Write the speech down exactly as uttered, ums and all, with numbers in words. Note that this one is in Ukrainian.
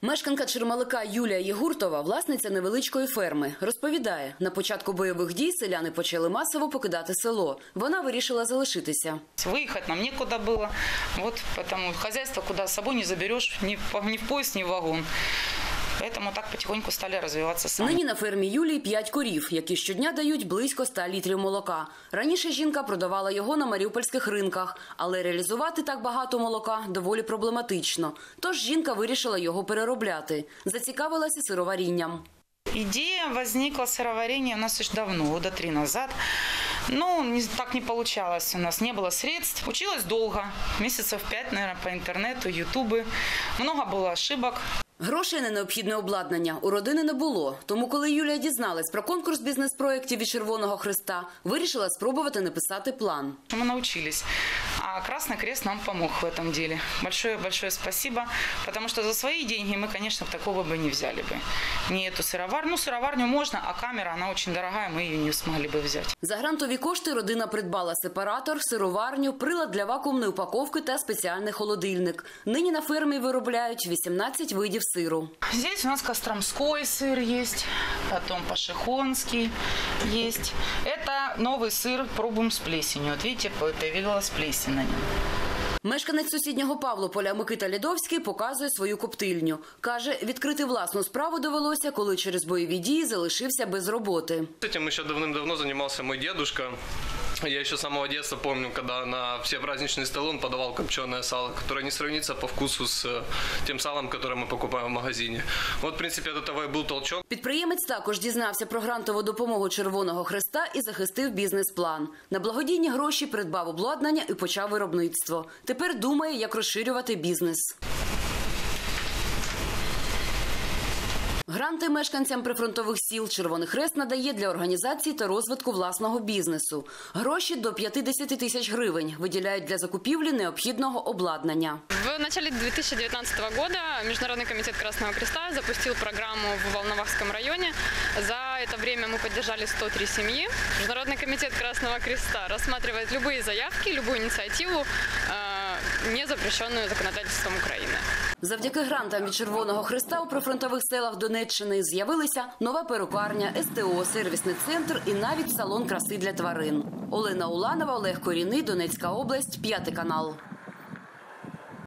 Мешканка Чермалика Юлія Єгуртова – власниця невеличкої ферми. Розповідає, на початку бойових дій селяни почали масово покидати село. Вона вирішила залишитися. Виїхати нам нікуди було, от, тому хазяйство куди з собою не забереш, ні в, ні в поїзд, ні в вагон. Тому так потихоньку стали розвиватися самі. Нині на фермі Юлії п'ять корів, які щодня дають близько ста літрів молока. Раніше жінка продавала його на маріупольських ринках, але реалізувати так багато молока доволі проблематично. Тож жінка вирішила його переробляти. Зацікавилася сироварінням. Ідея возникла сыроварения у нас еще давно, года три назад. Ну, не, так не получалось у нас, не было средств. Училась долго, месяцев пять, наверное, по интернету, ютубы. Много было ошибок. Грошей на необхідне обладнання у родини не було. Тому, коли Юлія дізналась про конкурс бізнес-проєктів від Червоного Хреста, вирішила спробувати написати план. Мы научились, а Красный Крест нам помог в этом деле. Большое-большое спасибо, потому что за свои деньги мы, конечно, такого бы не взяли бы. Не эту сыроварню. Ну, сыроварню можно, а камера, она очень дорогая, мы ее не смогли бы взять. За грантові кошти родина придбала сепаратор, сироварню, прилад для вакуумної упаковки та спеціальний холодильник. Нині на фермі виробляють вісімнадцять видів сиру. Здесь у нас костромской сыр есть, потом пашихонский есть. Это новый сыр, пробуем с плесенью. Вот видите, появилась плесень на нем. Мешканець сусіднього Павлополя Микита Лідовський показує свою коптильню. Каже, відкрити власну справу довелося, коли через бойові дії залишився без роботи. Этим еще давным-давно занимался мой дедушка. Я еще с самого детства помню, когда на все праздничные столы он подавал копченое сало, которое не сравнится по вкусу с тем салом, которое мы покупаем в магазине. Вот, в принципе, от этого и был толчок. Підприємець також дізнався про грантову допомогу Червоного Хреста і захистив бізнес-план. На благодійні гроші придбав обладнання і почав виробництво. Тепер думає, як розширювати бізнес. Гранти мешканцям прифронтових сіл Червоний Хрест надає для організації та розвитку власного бізнесу. Гроші до п'ятдесят тисяч гривень виділяють для закупівлі необхідного обладнання. В начале две тысячи девятнадцатого года Международный комитет Красного Креста запустил программу в Волновахском районе. За это время мы поддержали сто три семьи. Международный комитет Красного Креста рассматривает любые заявки, любую инициативу, не запрещенную законодательством України. Завдяки грантам від Червоного Хреста у прифронтових селах Донеччини з'явилися нова перукарня, ес те о, сервісний центр і навіть салон краси для тварин. Олена Уланова, Олег Коріний, Донецька область, п'ятий канал.